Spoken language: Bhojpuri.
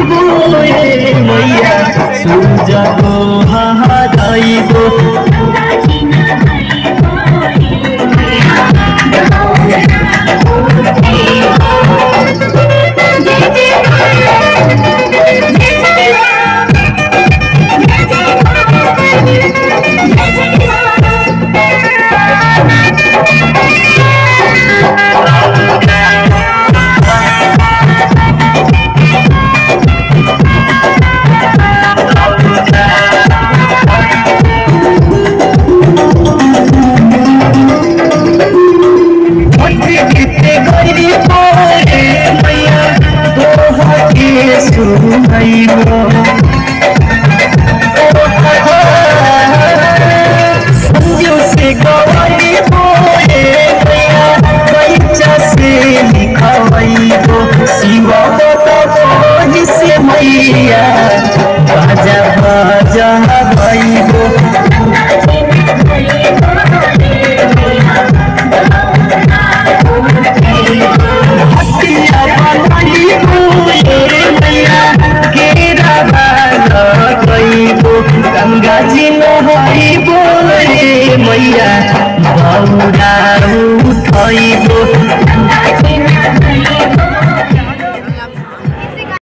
बोए मैया सूरज को हराइबो संजू से गवाई बोए मैया बच्चा से लिखवाइबो शिवा बता से मैया बाजा बाजा भाइबो गंगा जी नहाइबो रे मैया बौरा उठाइबो